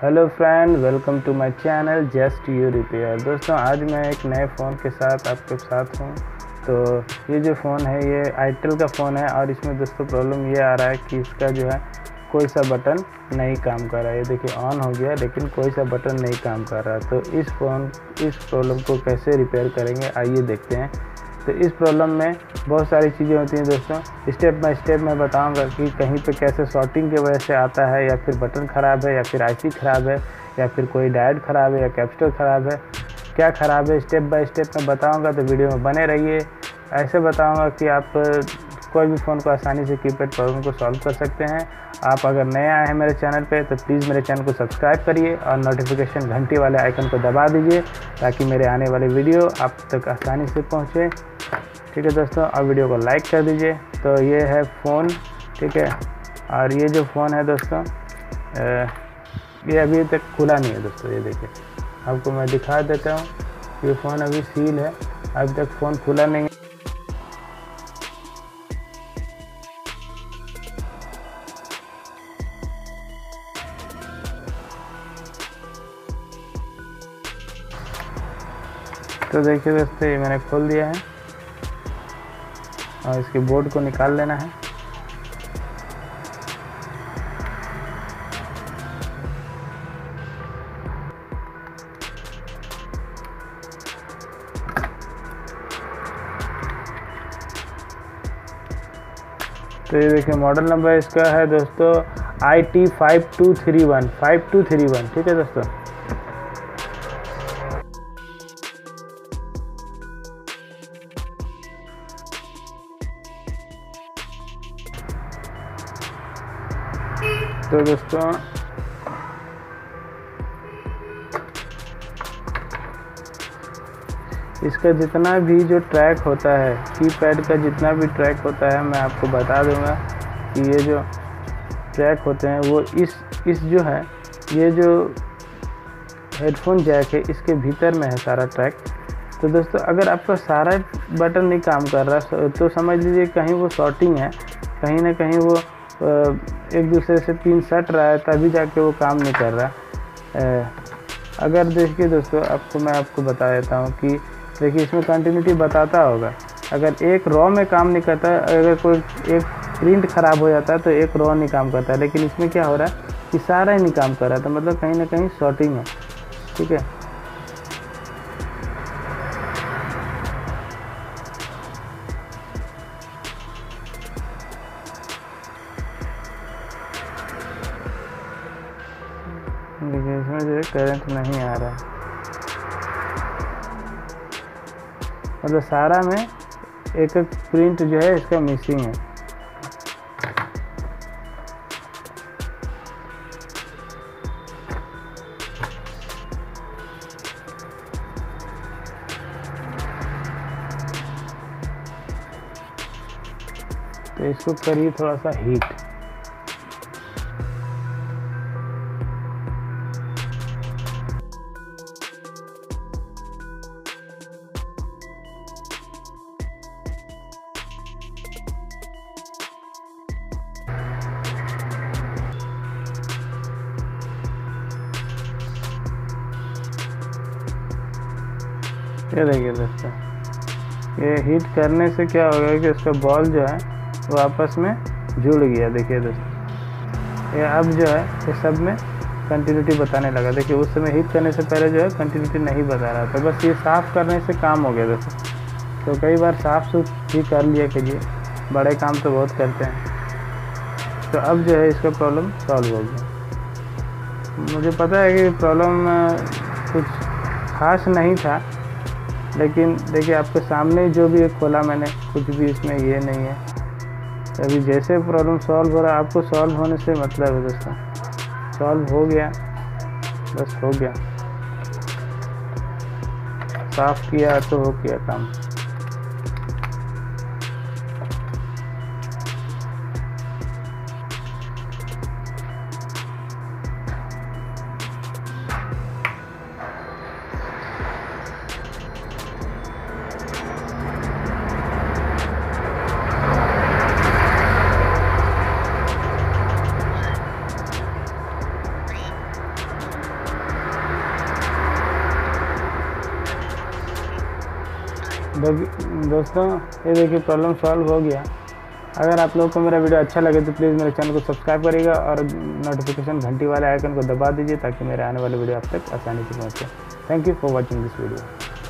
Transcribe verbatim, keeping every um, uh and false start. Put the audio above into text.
Hello friend, welcome to my channel just you repair. दोस्तों, आज मैं एक नए फ़ोन के साथ आपके साथ हूँ। तो ये जो फ़ोन है ये आईटेल का फ़ोन है और इसमें दोस्तों प्रॉब्लम ये आ रहा है कि इसका जो है कोई सा बटन नहीं काम कर रहा है। ये देखिए ऑन हो गया लेकिन कोई सा बटन नहीं काम कर रहा। तो इस फ़ोन इस प्रॉब्लम को कैसे रिपेयर करेंगे आइए देखते हैं। तो इस प्रॉब्लम में बहुत सारी चीज़ें होती हैं दोस्तों। स्टेप बाय स्टेप मैं बताऊंगा कि कहीं पे कैसे शॉर्टिंग की वजह से आता है, या फिर बटन ख़राब है, या फिर आईसी ख़राब है, या फिर कोई डायोड ख़राब है, या कैपेसिटर ख़राब है, क्या ख़राब है स्टेप बाय स्टेप मैं बताऊंगा। तो वीडियो में बने रहिए। ऐसे बताऊंगा कि आप कोई भी फ़ोन को आसानी से कीपैड प्रॉब्लम को सॉल्व कर सकते हैं। आप अगर नए आए हैं मेरे चैनल पे तो प्लीज़ मेरे चैनल को सब्सक्राइब करिए और नोटिफिकेशन घंटी वाले आइकन को दबा दीजिए ताकि मेरे आने वाले वीडियो आप तक आसानी से पहुँचे। ठीक है दोस्तों, और वीडियो को लाइक कर दीजिए। तो ये है फ़ोन, ठीक है। और ये जो फ़ोन है दोस्तों ये अभी तक खुला नहीं है दोस्तों। ये देखिए आपको मैं दिखा देता हूँ। ये फ़ोन अभी सील है, अभी तक फ़ोन खुला नहीं है। तो देखिए दोस्तों ये मैंने खोल दिया है और इसके बोर्ड को निकाल लेना है। तो ये देखिए मॉडल नंबर इसका है दोस्तों I T five two three one five two three one. ठीक है दोस्तों, तो दोस्तों इसका जितना भी जो ट्रैक होता है, कीपैड का जितना भी ट्रैक होता है मैं आपको बता दूंगा कि ये जो ट्रैक होते हैं वो इस इस जो है ये जो हेडफोन जैक है इसके भीतर में है सारा ट्रैक। तो दोस्तों अगर आपका सारा बटन नहीं काम कर रहा तो समझ लीजिए कहीं वो शॉर्टिंग है, कहीं ना कहीं वो एक दूसरे से पिन सट रहा है तभी जाके वो काम नहीं कर रहा। अगर देखिए दोस्तों आपको मैं आपको बता देता हूँ कि देखिए इसमें कंटिन्यूटी बताता होगा। अगर एक रॉ में काम नहीं करता, अगर कोई एक प्रिंट ख़राब हो जाता है तो एक रॉ नहीं काम करता है, लेकिन इसमें क्या हो रहा है कि सारा ही नहीं काम कर रहा है। तो मतलब कहीं ना कहीं शॉर्टिंग है। ठीक है, देखिए इसमें जो है करंट नहीं आ रहा, मतलब सारा में एक एक प्रिंट जो है इसका मिसिंग है। तो इसको करिए थोड़ा सा हीट। ये देखिए दोस्तों ये हीट करने से क्या होगा कि उसका बॉल जो है वो आपस में जुड़ गया। देखिए दोस्तों ये अब जो है ये सब में कंटिन्यूटी बताने लगा। देखिए उस समय हीट करने से पहले जो है कंटिन्यूटी नहीं बता रहा था। बस ये साफ़ करने से काम हो गया दोस्तों। तो कई बार साफ़ सुथ भी कर लिया कीजिए, बड़े काम तो बहुत करते हैं। तो अब जो है इसका प्रॉब्लम सॉल्व हो गया। मुझे पता है कि प्रॉब्लम कुछ खास नहीं था, लेकिन देखिए आपके सामने जो भी खोला मैंने, कुछ भी इसमें ये नहीं है। अभी जैसे प्रॉब्लम सॉल्व हो रहा है, आपको सॉल्व होने से मतलब है दोस्तों। सॉल्व हो गया, बस हो गया, साफ किया तो हो गया काम। दोस्तों ये देखिए प्रॉब्लम सॉल्व हो गया। अगर आप लोगों को मेरा वीडियो अच्छा लगे तो प्लीज़ मेरे चैनल को सब्सक्राइब करिएगा और नोटिफिकेशन घंटी वाले आइकन को दबा दीजिए ताकि मेरे आने वाले वीडियो आप तक आसानी से पहुँचे। Thank you for watching this video.